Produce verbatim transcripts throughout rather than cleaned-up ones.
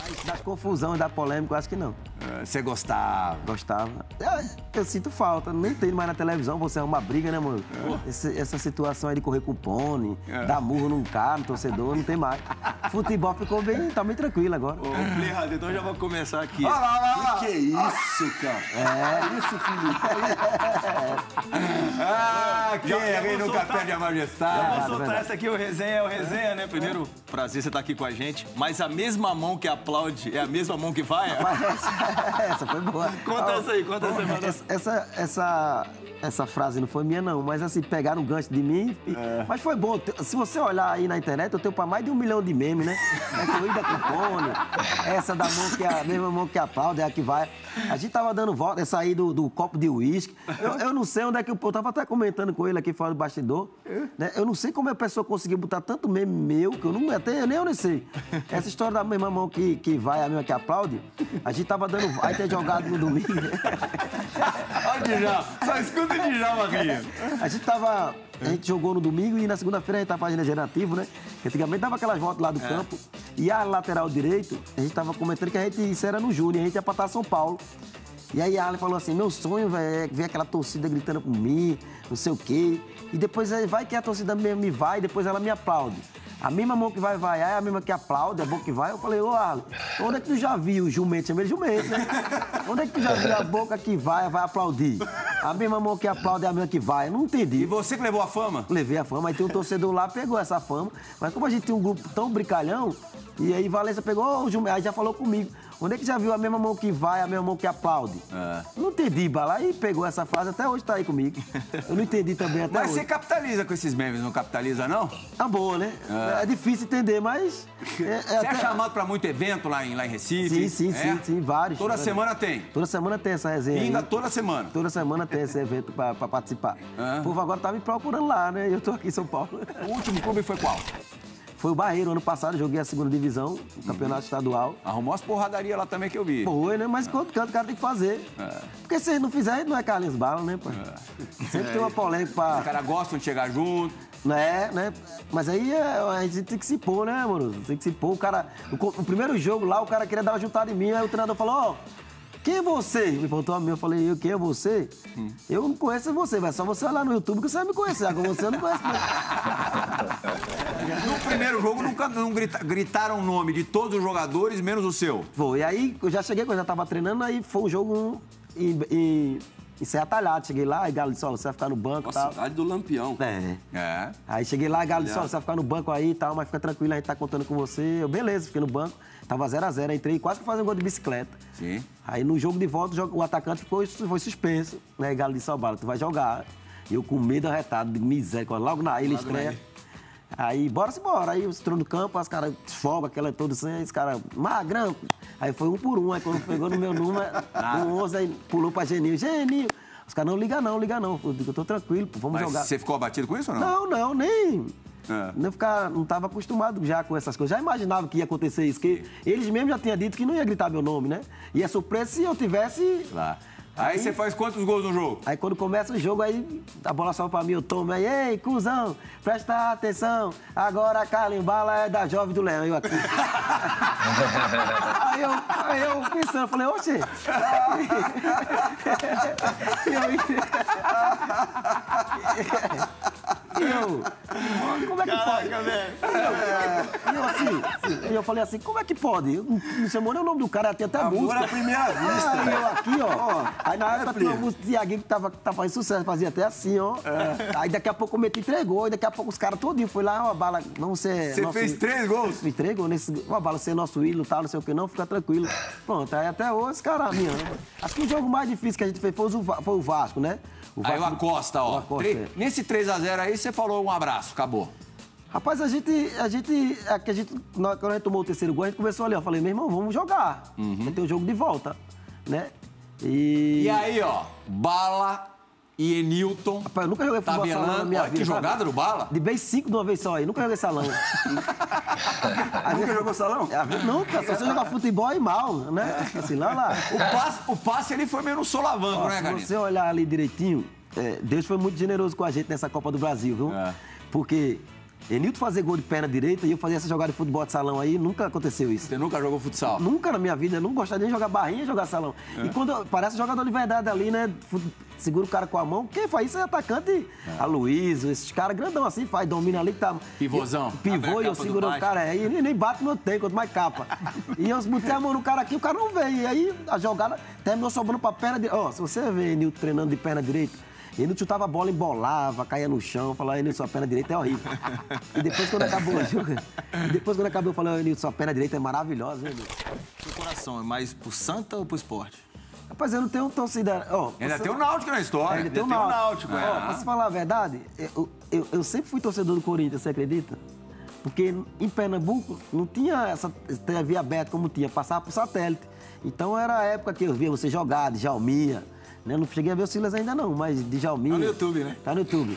das confusões, da polêmica, eu acho que não. Você gostava? Gostava. Eu, eu sinto falta, nem tem mais na televisão, você é uma briga, né, mano? É. Esse, essa situação aí de correr com pônei, é. dar murro num cara, no torcedor, não tem mais. Futebol ficou bem, tá bem tranquilo agora. Ô, Plirrado, então já vou começar aqui. Olha lá, olha lá. Que que é isso, cara? É. Isso, Felipe. Ah, quem é rei nunca perde a majestade. Eu vou soltar essa aqui, o resenha é o resenha, né? Primeiro, prazer você estar aqui com a gente. Mas a mesma mão que aplaude é a mesma mão que vai? Essa, essa foi boa. Conta essa aí, conta essa aí, mano. Essa, essa, essa, essa frase não foi minha, não. Mas assim, pegaram um gancho de mim. E, é. Mas foi bom. Se você olhar aí na internet, eu tenho para mais de um milhão de memes, né? É corrida com pônei, essa da mão que é a mesma mão que aplaude, é a que vai. A gente tava dando volta, essa aí do, do copo de uísque. Eu, eu não sei onde é que... Eu tava até comentando com ele aqui fora do bastidor. Né? Eu não sei como a pessoa conseguiu botar tanto meme meu, que eu não até, eu nem eu não sei. Essa história da mesma mão que, que vai, a mesma que aplaude, a gente tava dando... Aí ter jogado no domingo. Olha o Djalma, só escuta o Djalma aqui. A gente tava... A gente jogou no domingo e na segunda-feira a gente tava fazendo regenerativo, né? Antigamente dava aquelas voltas lá do é. campo. E a lateral direito, a gente tava comentando que a gente, isso era no Júnior, a gente ia pra estar São Paulo. E aí a Arlen falou assim, meu sonho, velho, é ver aquela torcida gritando por mim, não sei o quê. E depois vai que a torcida mesmo me vai e depois ela me aplaude. A mesma mão que vai vaiar é a mesma que aplaude, a boca que vai. Eu falei, ô Arlen, onde é que tu já viu o jumento? Chamei ele jumento, né? Onde é que tu já viu a boca que vai, vai aplaudir? A mesma mão que aplaude é a mesma que vai. Eu não entendi. E você que levou a fama? Levei a fama, aí tem um torcedor lá, pegou essa fama. Mas como a gente tem um grupo tão brincalhão, e aí Valência pegou, ô oh, jumento, aí já falou comigo. Onde é que já viu a mesma mão que vai, a mesma mão que aplaude? É. Não entendi, Bala. Aí pegou essa frase, até hoje tá aí comigo. Eu não entendi também até mas hoje. Mas você capitaliza com esses memes, não capitaliza, não? Tá boa, né? É, é difícil entender, mas... É, é você até... é chamado pra muito evento lá em, lá em Recife? Sim, sim, é? sim, sim, vários. Toda vários. semana tem? Toda semana tem essa resenha. Ainda aí. toda semana? Toda semana tem esse evento pra, pra participar. É. O povo agora tá me procurando lá, né? Eu tô aqui em São Paulo. O último clube foi qual? Foi o Barreiro, ano passado, joguei a segunda divisão, o campeonato uhum. estadual. Arrumou as porradarias lá também que eu vi. Foi, né? Mas quanto canto o cara tem que fazer. É. Porque se ele não fizer, não é Carlinhos Bala, né, pai? É. Sempre é. tem uma polêmica pra... Os caras gostam de chegar junto. Né, né? Mas aí a gente tem que se pôr, né, amoroso? Tem que se pôr. O cara... O, o primeiro jogo lá, o cara queria dar uma juntada em mim, aí o treinador falou, ó... Oh, quem é você? Me perguntou a mim, eu falei, eu, quem é você? Hum. Eu não conheço você, mas só você olhar no YouTube que você vai me conhecer. Agora você eu não conhece. No primeiro jogo, nunca não grita, gritaram o nome de todos os jogadores, menos o seu. Foi, e aí eu já cheguei, eu já tava treinando, aí foi um jogo em, em, em Serra Talhada. Cheguei lá, e Galo disse, ó, você vai ficar no banco e tal. Cidade do Lampião. É. é. Aí cheguei lá, Galo disse, ó, você vai ficar no banco aí e tal, mas fica tranquilo, a gente tá contando com você. Eu, beleza, fiquei no banco. Tava zero a zero, entrei quase que fazendo um gol de bicicleta. Sim. Aí no jogo de volta, o atacante ficou, foi suspenso, né? Galo disse, ó, Bala, tu vai jogar. E eu com medo arretado, de miséria, logo na ilha estreia. Aí, bora-se embora. Aí entrou no campo, os caras folgam, aquela toda assim, os caras, magrão. Aí foi um por um, aí quando pegou no meu número, no onze, aí pulou pra Geninho. Geninho! Os caras, não liga não, liga não. Eu digo, eu tô tranquilo, pô, vamos Mas jogar. Você ficou abatido com isso ou Não, não? não, nem... É. Não, ficar, não tava acostumado já com essas coisas. Já imaginava que ia acontecer isso, que eles mesmos já tinham dito que não ia gritar meu nome, né? E é surpresa se eu tivesse... Lá. Aí, aí você faz quantos gols no jogo? Aí quando começa o jogo, aí a bola sobe pra mim, eu tomo, aí, ei, cuzão, presta atenção, agora a Carlinhos Bala é da Jovem do Leão, eu aqui. aí, eu, aí eu pensando, falei, oxe. e eu, e eu, como é que Caraca, pode? velho. E eu assim, e eu falei assim, como é que pode? Não chamou nem o nome do cara, tem até a música. Agora à primeira vista. Ah, eu aqui, ó. Aí na época tinha uma música de Tiaguinho que tava, tava fazendo sucesso, fazia até assim, ó. É. Aí daqui a pouco eu meti três gols, e daqui a pouco os caras todinhos foi lá, ó, Bala, não você... Você fez três gols? Fiz três gols nesse... Ó, Bala, você é nosso ídolo, tal, não sei o que, não, fica tranquilo. Pronto, aí até hoje os caras me amam. Acho que o jogo mais difícil que a gente fez foi o, foi o Vasco, né? O Vasco, aí o Acosta, ó. O Acosta, Tre... é. Nesse três a zero aí, você falou um abraço, acabou. Rapaz, a gente, a gente, a, a gente, quando a gente tomou o terceiro gol, a gente começou ali, ó, falei, meu irmão, vamos jogar, uhum. Tem um jogo de volta, né? E... E aí, ó, Bala e Enilton. Rapaz, eu nunca joguei futebol Tabelando. salão na minha Olha vida. que jogada do Bala. De vez cinco de uma vez só aí, nunca joguei salão. Nunca jogou salão? Não, cara, só você jogar futebol e mal, né? Assim, lá, lá. O passe, o passe ele foi meio no solavanco, né, cara? Se você olhar ali direitinho, é, Deus foi muito generoso com a gente nessa Copa do Brasil, viu? É. Porque Enilton fazer gol de perna direita e eu fazer essa jogada de futebol de salão aí, nunca aconteceu isso. Você nunca jogou futsal? Nunca na minha vida, eu não gostaria de jogar barrinha e jogar salão. É. E quando parece jogador de verdade ali, né? Segura o cara com a mão. Quem faz isso é atacante. É. Aloysio, esses caras grandão assim, faz, domina ali que tá. Pivôzão. Pivô e eu seguro o cara. Aí ele nem bate no tempo, quanto mais capa. E eu botei a mão no cara aqui, o cara não veio. E aí a jogada terminou sobrando pra perna direita. Ó, se você vê Enilton treinando de perna direita, ele chutava a bola, embolava, caía no chão, falava, Enilton, sua perna direita é horrível. E depois, quando acabou o jogo, depois, quando acabou, eu falei, Enilton, sua perna direita é maravilhosa, né, Enilton? Seu coração é mais pro Santa ou pro esporte? Rapaz, eu não tenho torcida. Oh, ainda você... tem o Náutico na história. Ainda tem o Náutico. É. Oh, pra você falar a verdade, eu, eu, eu sempre fui torcedor do Corinthians, você acredita? Porque em Pernambuco não tinha essa T V aberta como tinha, passava por satélite. Então era a época que eu via você jogar, de Djalminha. Né? Não cheguei a ver o Silas ainda não, mas de Djalminha... Tá no YouTube, né? Tá no YouTube.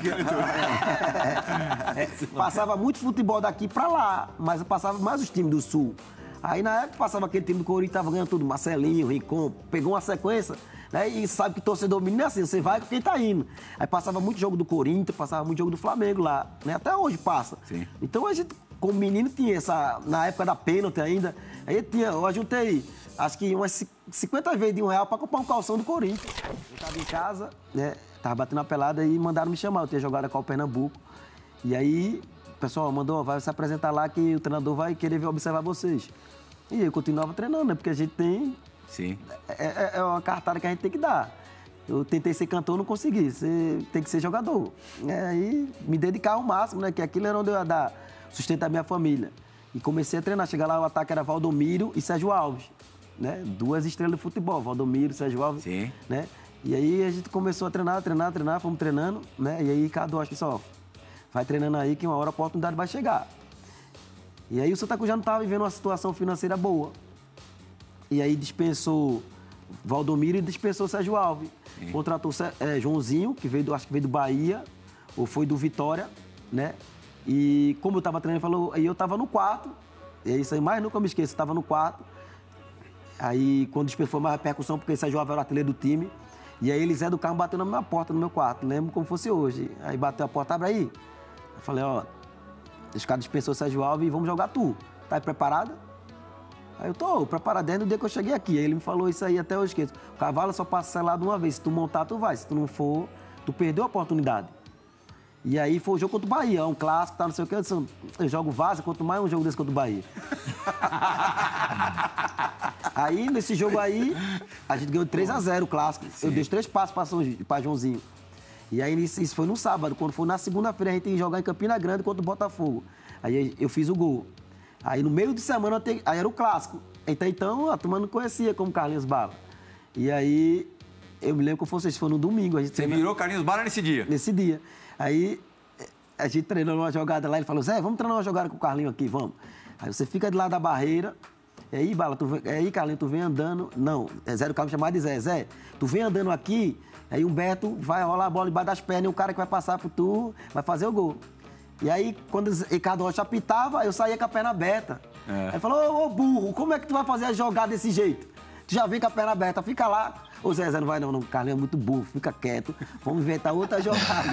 é, é, passava muito futebol daqui pra lá, mas passava mais os times do Sul. Aí na época passava aquele time do Corinthians, tava ganhando tudo, Marcelinho, Rincon, pegou uma sequência, né? E sabe que torcedor menino é assim, você vai com quem tá indo. Aí passava muito jogo do Corinthians, passava muito jogo do Flamengo lá, né? Até hoje passa. Sim. Então a gente, como menino, tinha essa... Na época da pênalti ainda, aí tinha, eu juntei... Acho que umas cinquenta vezes de um real pra comprar um calção do Corinthians. Eu tava em casa, né? Tava batendo a pelada e mandaram me chamar. Eu tinha jogado com o Pernambuco. E aí, o pessoal mandou, vai se apresentar lá que o treinador vai querer vir observar vocês. E eu continuava treinando, né? Porque a gente tem... Sim. É, é uma cartada que a gente tem que dar. Eu tentei ser cantor, não consegui. Você tem que ser jogador. E aí, me dedicar ao máximo, né? Que aquilo era onde eu ia dar sustento à minha família. E comecei a treinar. Chegar lá, o ataque era Valdomiro e Sérgio Alves. Né? Duas estrelas de futebol, Valdomiro, Sérgio Alves. Sim. Né? E aí a gente começou a treinar, treinar, treinar, fomos treinando, né? E aí Cadu, acho que só vai treinando aí que uma hora a oportunidade vai chegar. E aí o Santa Cruz já não estava vivendo uma situação financeira boa. E aí dispensou Valdomiro e dispensou Sérgio Alves. Sim. Contratou é, Joãozinho, que veio do, acho que veio do Bahia, ou foi do Vitória, né? E como eu estava treinando, ele falou, aí eu estava no quarto, e é isso aí mais nunca me esqueço, eu estava no quarto. Aí, quando dispensou mais repercussão, porque Sérgio Alves era o artilheiro do time. E aí, Elisé do Carmo bateu na minha porta, no meu quarto. Lembro como fosse hoje. Aí, bateu a porta, abre aí. Eu falei, ó, os caras dispensou Sérgio Alves e vamos jogar tu. Tá aí preparada? Aí eu tô preparado desde o dia que eu cheguei aqui. Aí ele me falou isso aí, até eu esqueço. O cavalo só passa selado uma vez. Se tu montar, tu vai. Se tu não for, tu perdeu a oportunidade. E aí foi o jogo contra o Bahia, um clássico, tá, não sei o quê. Eu, disse, eu jogo Vaza, quanto mais um jogo desse contra o Bahia. Aí, nesse jogo aí, a gente ganhou três a zero o clássico. Sim. Eu dei os três passos para Joãozinho. E aí, isso foi no sábado. Quando foi na segunda-feira, a gente ia jogar em Campina Grande contra o Botafogo. Aí eu fiz o gol. Aí, no meio de semana, eu te... aí era o clássico. Então, então, a turma não conhecia como Carlinhos Bala. E aí, eu me lembro que fosse, foi no domingo. A gente Você virou Carlinhos Bala nesse dia? Nesse dia. Aí, a gente treinou uma jogada lá, ele falou, Zé, vamos treinar uma jogada com o Carlinhos aqui, vamos. Aí você fica de lá da barreira, e aí, Bala, tu vem, aí, Carlinhos, tu vem andando, não, é Zé do Carmo chamado de Zé, Zé, tu vem andando aqui, aí o Humberto vai rolar a bola embaixo das pernas, e o cara que vai passar por tu vai fazer o gol. E aí, quando o Ricardo Rocha apitava, eu saía com a perna aberta. É. Aí ele falou, ô, ô burro, como é que tu vai fazer a jogada desse jeito? Tu já vem com a perna aberta, fica lá. Ô Zé, Zé, não vai não, não, o Carlinhos é muito burro, fica quieto. Vamos inventar outra jogada.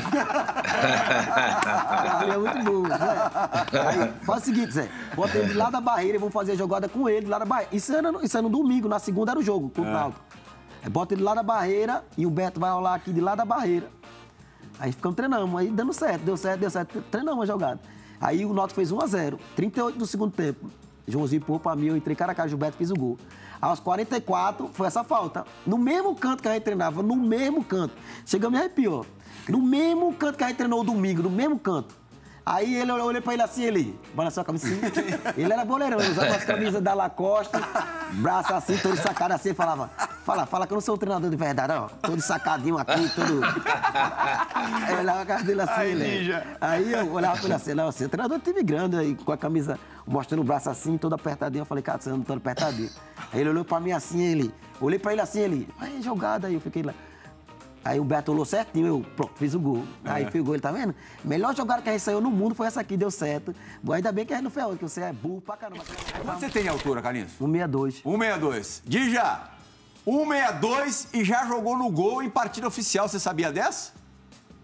O Carlinhos é muito burro, Zé. Aí, faz o seguinte, Zé, bota ele de lá da barreira e vamos fazer a jogada com ele, de lá da barreira. Isso era, isso era no domingo, na segunda era o jogo, com o Náutico. Bota ele lá da barreira e o Beto vai rolar aqui de lá da barreira. Aí ficamos treinando, aí dando certo, deu certo, deu certo, treinamos a jogada. Aí o Náutico fez um a zero, trinta e oito do segundo tempo. Joãozinho pôr pra mim, eu entrei cara a cara, o Gilberto fez o gol. Aos quarenta e quatro, foi essa falta. No mesmo canto que a gente treinava, no mesmo canto. Chega a me arrepiar. No mesmo canto que a gente treinou domingo, no mesmo canto. Aí ele, eu olhei pra ele assim, ele balançou a camisa assim. Ele era boleirão, ele usava as camisas da Lacoste, braço assim, todo sacado assim, falava, fala, fala que eu não sou um treinador de verdade, ó. Todo sacadinho aqui, todo... Aí eu olhava a cara dele assim, Ai, ele... Aí eu olhava pra ele assim, não, você é treinador de time grande, aí com a camisa, mostrando o braço assim, todo apertadinho. Eu falei, cara, você não tá apertadinho. Aí ele olhou pra mim assim, ele... Olhei pra ele assim, ele... Aí, jogada, aí eu fiquei lá... Aí o Beto olhou certinho, eu pronto, fiz o gol. Aí é. Fiz o gol, ele tá vendo? Melhor jogada que a gente saiu no mundo foi essa aqui, deu certo. Bom, ainda bem que a gente não foi a outra, que você é burro pra caramba. Quanto você tem de altura, Carlinhos? um sessenta e dois. um sessenta e dois. Dija, um sessenta e dois e já jogou no gol em partida oficial, você sabia dessa?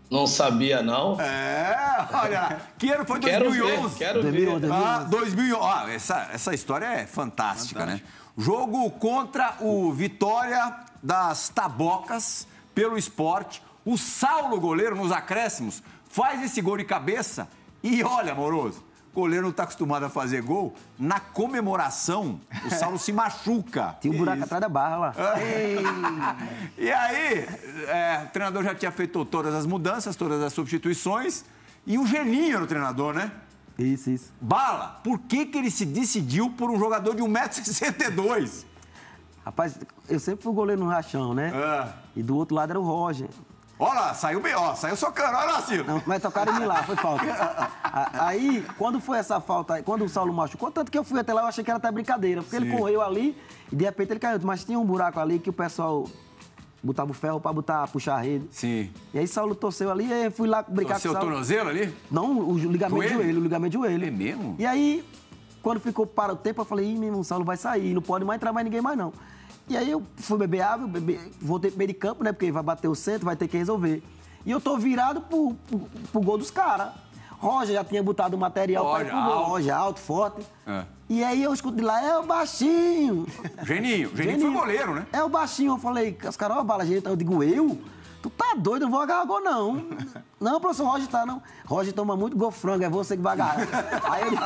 Não sabia, não. É, olha, que ano foi Quero dois mil e onze? ver, quero dois mil e onze, ver. Ah, dois mil e onze. Ah, essa, essa história é fantástica, né? Jogo contra o Vitória das Tabocas pelo esporte. O Saulo, goleiro, nos acréscimos, faz esse gol de cabeça e olha, Moroso, o goleiro não está acostumado a fazer gol. Na comemoração, o Saulo se machuca. Tinha um buraco atrás da barra lá. E aí, é, o treinador já tinha feito todas as mudanças, todas as substituições. E o Geninho era o treinador, né? Isso, isso. Bala, por que, que ele se decidiu por um jogador de um metro e sessenta e dois? Rapaz, eu sempre fui goleiro no rachão, né? É. E do outro lado era o Roger. Olha lá, saiu bem, ó, saiu socando, olha lá, Ciro. Não, mas tocaram em mim lá, foi falta. A- Aí, quando foi essa falta, aí, quando o Saulo machucou, tanto que eu fui até lá, eu achei que era até brincadeira, porque ele correu ali e de repente ele caiu. Mas tinha um buraco ali que o pessoal botava o ferro pra botar, puxar a rede. Sim. E aí Saulo torceu ali, e aí fui lá brincar Torceu com o o Saulo. tornozelo ali? Não, o ligamento Joelho? de joelho, o ligamento de joelho. É mesmo? E aí, quando ficou para o tempo, eu falei, ih, meu irmão, o Saulo vai sair, não pode mais entrar mais ninguém mais não. E aí eu fui beber água, beber, voltei pro meio de campo, né, porque vai bater o centro, vai ter que resolver. E eu tô virado pro, pro, pro gol dos caras. Roger já tinha botado o material para ir pro gol. alto. Roger, alto, forte. É. E aí eu escuto de lá, é o baixinho. Geninho, Geninho foi goleiro, né? É o baixinho. Eu falei, os caras, ó, bala, gente. Eu digo, eu? Tu tá doido, eu não vou agarrar gol, não. Não, professor, Roger tá, não. Roger toma muito gol frango, é você que vai agarrar. Aí ele...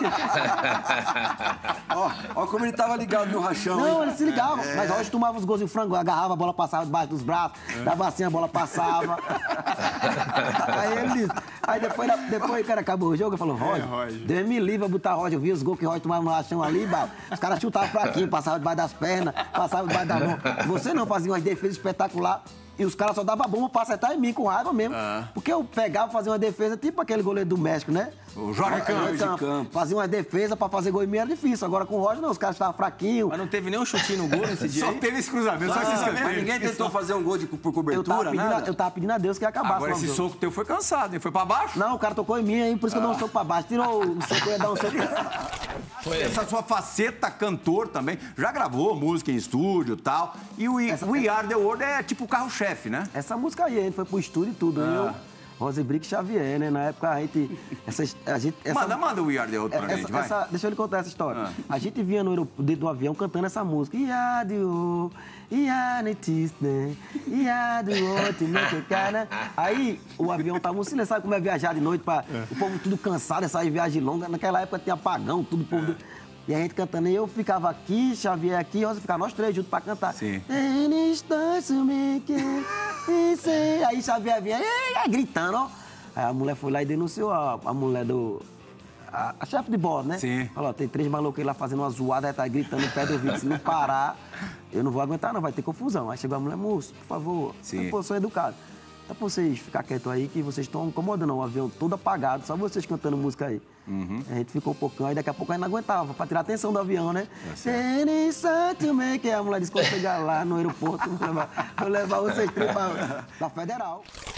Ó, ó como ele tava ligado no rachão, Não, hein? ele se ligava. Mas Roger tomava os gols de frango, agarrava, a bola passava debaixo dos braços, dava assim, a bola passava. Aí ele disse... Aí depois, depois cara, acabou o jogo, eu falei, Roger, Roger. Deus me livre a botar Roger. Eu vi os gols que o Roger tomava no rachão ali, bala. Os caras chutavam fraquinho, passavam debaixo das pernas, passavam debaixo da mão. Você não fazia umas defesas espetaculares. E os caras só davam bomba pra acertar em mim, com raiva mesmo. Porque eu pegava, fazia uma defesa, tipo aquele goleiro do México, né? O Jorge Campos. Campos. Fazia uma defesa pra fazer gol em mim, era difícil. Agora com o Roger, não, os caras estavam fraquinhos. Mas não teve nenhum chutinho no gol nesse dia Só aí? teve esse cruzamento, só, que vocês Ah, querem mas ver. ninguém tentou fazer um gol de, por Eu tava, cobertura, pedindo, a- nada? eu tava pedindo a Deus que acabasse. Agora logo o esse jogo. soco teu foi cansado, hein? Foi pra baixo? Não, o cara tocou em mim aí, por isso que eu dou um soco pra baixo. Tirou o soco, eu ia dar um soco. Essa sua faceta cantor também. Já gravou música em estúdio e tal. E o We, Essa- We Are The World é tipo o carro-chefe, né? Essa música aí, a gente foi pro estúdio e tudo. Eu, Rosebrick Xavier, né? Na época a gente. Essa, a gente essa, Manda, manda o We Are The World pra essa, gente, vai. essa- deixa eu lhe contar essa história. A gente vinha no aeroporto, dentro do avião cantando essa música. Iadio, Ianetiste, Iadio, Timekekana. Aí o avião tava um silêncio, sabe como é viajar de noite? Pra, O povo tudo cansado, essa viagem longa. Naquela época tinha apagão, tudo o povo. do- E a gente cantando, e eu ficava aqui, Xavier aqui, e Rosa ficava nós três juntos pra cantar. Sim. Aí Xavier vinha, "Ei", aí gritando, ó. Aí a mulher foi lá e denunciou a, a mulher do... A, a chefe de bordo, né? Sim. Falou, ó, tem três malucos aí lá fazendo uma zoada, aí tá gritando no pé do ouvido. Se não parar, eu não vou aguentar não, vai ter confusão. Aí chegou a mulher, moço, por favor. Sim. Eu, pô, sou educado. Dá pra vocês ficar quietos aí, que vocês estão incomodando o avião todo apagado, só vocês cantando música aí. Uhum. A gente ficou um pouquinho, aí daqui a pouco a gente não aguentava, pra tirar a atenção do avião, né? Que a mulher disse, quando chegar lá no aeroporto, vou levar, vou levar vocês três pra, pra Federal.